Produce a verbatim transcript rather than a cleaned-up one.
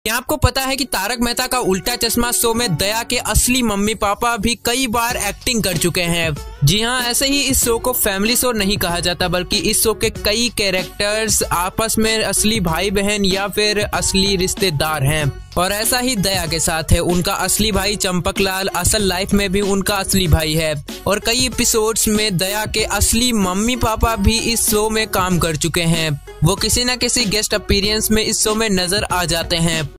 क्या आपको पता है कि तारक मेहता का उल्टा चश्मा शो में दया के असली मम्मी पापा भी कई बार एक्टिंग कर चुके हैं। जी हाँ, ऐसे ही इस शो को फैमिली शो नहीं कहा जाता, बल्कि इस शो के कई कैरेक्टर्स आपस में असली भाई बहन या फिर असली रिश्तेदार हैं। और ऐसा ही दया के साथ है। उनका असली भाई चंपकलाल असल लाइफ में भी उनका असली भाई है और कई एपिसोड्स में दया के असली मम्मी पापा भी इस शो में काम कर चुके हैं। वो किसी न किसी गेस्ट अपीयरेंस में इस शो में नजर आ जाते हैं।